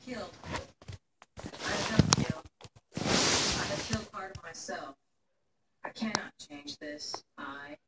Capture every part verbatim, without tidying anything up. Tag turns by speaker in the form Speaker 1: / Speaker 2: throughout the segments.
Speaker 1: killed. I've done kill. I have killed part of myself. I cannot change this. I...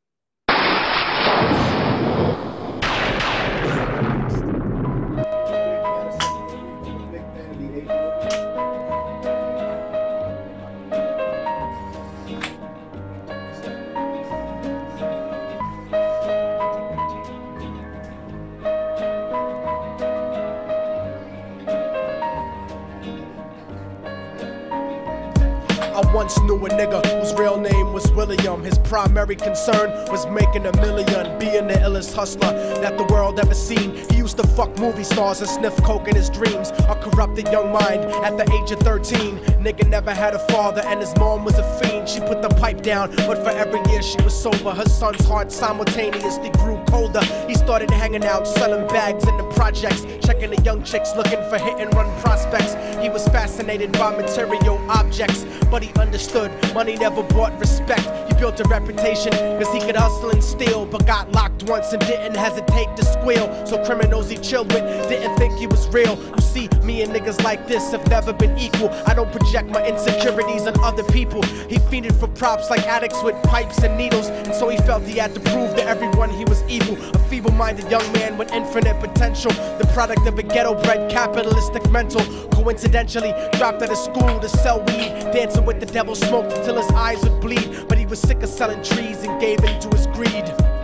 Speaker 2: I once knew a nigga whose real name was William. His primary concern was making a million, being the illest hustler that the world ever seen. He used to fuck movie stars and sniff coke in his dreams. A corrupted young mind at the age of thirteen. Nigga never had a father and his mom was a fiend. She put the pipe down, but for every year she was sober, her son's heart simultaneously grew colder. He started hanging out, selling bags in the projects, checking the young chicks looking for hit and run prospects. He was fascinated by material objects, but he understood money never brought respect. He built a reputation cause he could hustle and steal, but got locked once and didn't hesitate to squeal. So criminals he chilled with didn't think he was real. You see, me and niggas like this have never been equal. I don't project my insecurities on other people. He feeded for props like addicts with pipes and needles, and so he felt he had to prove to everyone he was evil. A feeble-minded young man with infinite potential, the product of a ghetto-bred capitalistic mental. Coincidentally dropped out of school to sell weed, dancing with the devil, smoked until his eyes would bleed. But he was sick of selling trees and gave in to his greed.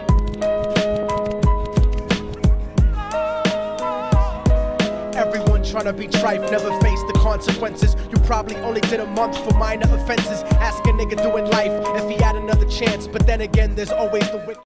Speaker 2: Everyone trying to be trife never faced the consequences. You probably only did a month for minor offenses. Ask a nigga doing life if he had another chance, but then again there's always the wit.